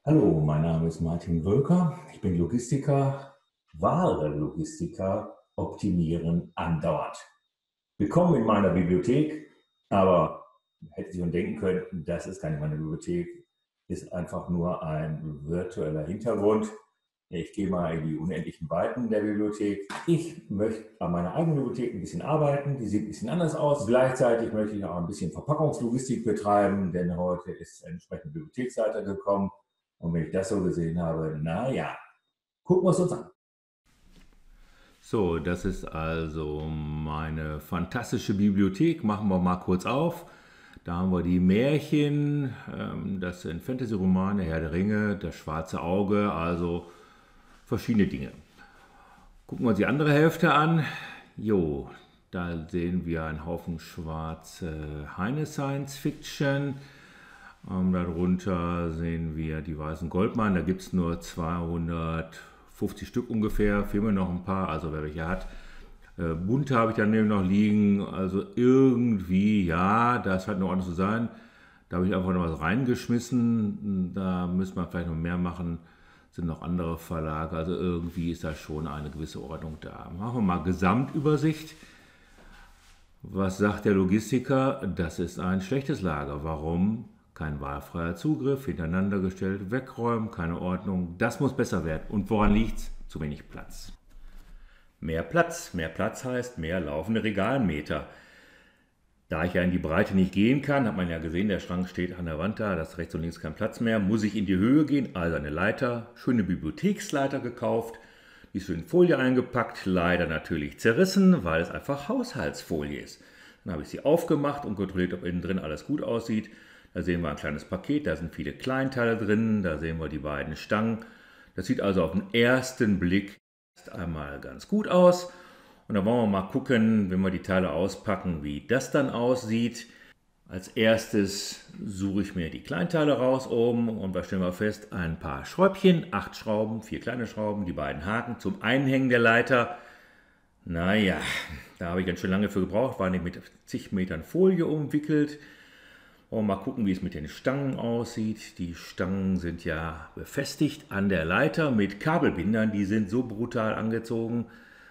Hallo, mein Name ist Martin Wölker. Ich bin Logistiker. Wahre Logistiker optimieren andauernd. Willkommen in meiner Bibliothek, aber hätte Sie schon denken können, das ist keine meine Bibliothek, ist einfach nur ein virtueller Hintergrund. Ich gehe mal in die unendlichen Weiten der Bibliothek. Ich möchte an meiner eigenen Bibliothek ein bisschen arbeiten, die sieht ein bisschen anders aus. Gleichzeitig möchte ich auch ein bisschen Verpackungslogistik betreiben, denn heute ist ein entsprechender Bibliotheksleiter gekommen. Und wenn ich das so gesehen habe, naja, gucken wir es uns an. So, das ist also meine fantastische Bibliothek. Machen wir mal kurz auf. Da haben wir die Märchen, das sind Fantasy-Romane, Herr der Ringe, das schwarze Auge, also verschiedene Dinge. Gucken wir uns die andere Hälfte an. Jo, da sehen wir einen Haufen schwarze Heine Science Fiction. Darunter sehen wir die Weißen Goldmann. Da gibt es nur 250 Stück ungefähr. Fehlen mir noch ein paar, also wer welche hat. Bunte habe ich daneben noch liegen. Also irgendwie, ja, das hat eine Ordnung zu sein. Da habe ich einfach noch was reingeschmissen. Da müsste man vielleicht noch mehr machen. Sind noch andere Verlage. Also irgendwie ist da schon eine gewisse Ordnung da. Machen wir mal Gesamtübersicht. Was sagt der Logistiker? Das ist ein schlechtes Lager. Warum? Kein wahlfreier Zugriff, hintereinander gestellt, wegräumen, keine Ordnung. Das muss besser werden. Und woran liegt's? Zu wenig Platz. Mehr Platz. Mehr Platz heißt mehr laufende Regalmeter. Da ich ja in die Breite nicht gehen kann, hat man ja gesehen, der Schrank steht an der Wand da, da ist rechts und links kein Platz mehr, muss ich in die Höhe gehen, also eine Leiter, schöne Bibliotheksleiter gekauft, die ist schön in Folie eingepackt, leider natürlich zerrissen, weil es einfach Haushaltsfolie ist. Dann habe ich sie aufgemacht und kontrolliert, ob innen drin alles gut aussieht. Da sehen wir ein kleines Paket, da sind viele Kleinteile drin, da sehen wir die beiden Stangen. Das sieht also auf den ersten Blick erst einmal ganz gut aus. Und dann wollen wir mal gucken, wenn wir die Teile auspacken, wie das dann aussieht. Als erstes suche ich mir die Kleinteile raus oben und was stellen wir fest? Ein paar Schräubchen, 8 Schrauben, 4 kleine Schrauben, die beiden Haken zum Einhängen der Leiter. Naja, da habe ich ganz schön lange für gebraucht, war nicht mit zig Metern Folie umwickelt. Und mal gucken, wie es mit den Stangen aussieht. Die Stangen sind ja befestigt an der Leiter mit Kabelbindern, die sind so brutal angezogen.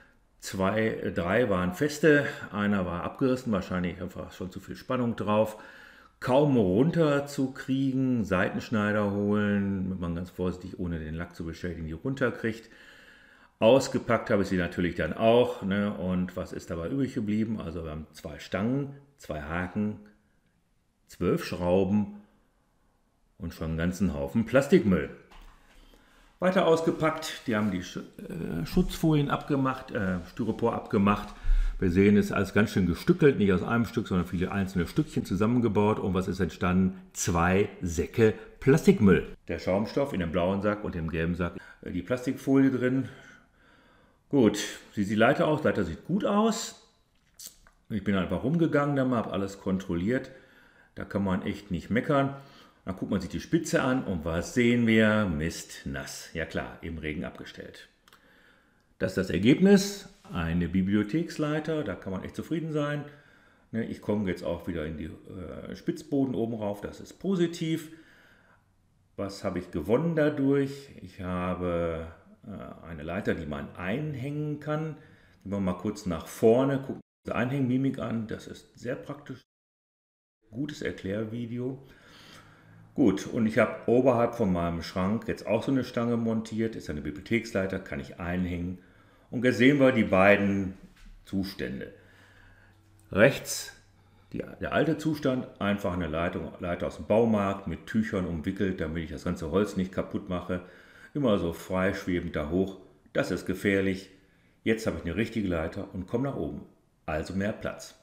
3 waren feste, einer war abgerissen, wahrscheinlich einfach schon zu viel Spannung drauf. Kaum runter zu kriegen, Seitenschneider holen, wenn man ganz vorsichtig, ohne den Lack zu beschädigen, die runterkriegt. Ausgepackt habe ich sie natürlich dann auch. Ne? Und was ist dabei übrig geblieben? Also wir haben 2 Stangen, 2 Haken, 12 Schrauben und schon einen ganzen Haufen Plastikmüll. Weiter ausgepackt, die haben die Schutzfolien abgemacht, Styropor abgemacht. Wir sehen, es ist alles ganz schön gestückelt, nicht aus einem Stück, sondern viele einzelne Stückchen zusammengebaut. Und was ist entstanden? 2 Säcke Plastikmüll. Der Schaumstoff in dem blauen Sack und dem gelben Sack, die Plastikfolie drin. Gut, wie sieht die Leiter aus? Die Leiter sieht gut aus. Ich bin einfach rumgegangen, habe alles kontrolliert. Da kann man echt nicht meckern. Dann guckt man sich die Spitze an und was sehen wir? Mist, nass. Ja klar, im Regen abgestellt. Das ist das Ergebnis. Eine Bibliotheksleiter, da kann man echt zufrieden sein. Ich komme jetzt auch wieder in die Spitzboden oben rauf, das ist positiv. Was habe ich gewonnen dadurch? Ich habe eine Leiter, die man einhängen kann. Gehen wir mal kurz nach vorne, gucken uns die Einhängmimik an. Das ist sehr praktisch. Gutes Erklärvideo. Gut, und ich habe oberhalb von meinem Schrank jetzt auch so eine Stange montiert. Ist eine Bibliotheksleiter, kann ich einhängen. Und jetzt sehen wir die beiden Zustände. Rechts der alte Zustand, einfach eine Leiter aus dem Baumarkt mit Tüchern umwickelt, damit ich das ganze Holz nicht kaputt mache. Immer so freischwebend da hoch. Das ist gefährlich. Jetzt habe ich eine richtige Leiter und komme nach oben. Also mehr Platz.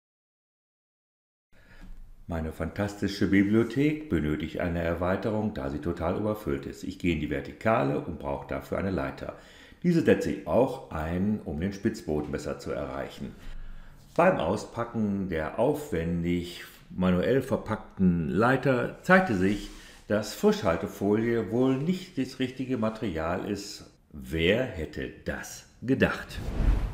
Meine fantastische Bibliothek benötigt eine Erweiterung, da sie total überfüllt ist. Ich gehe in die Vertikale und brauche dafür eine Leiter. Diese setze ich auch ein, um den Spitzboden besser zu erreichen. Beim Auspacken der aufwendig manuell verpackten Leiter zeigte sich, dass Frischhaltefolie wohl nicht das richtige Material ist. Wer hätte das gedacht?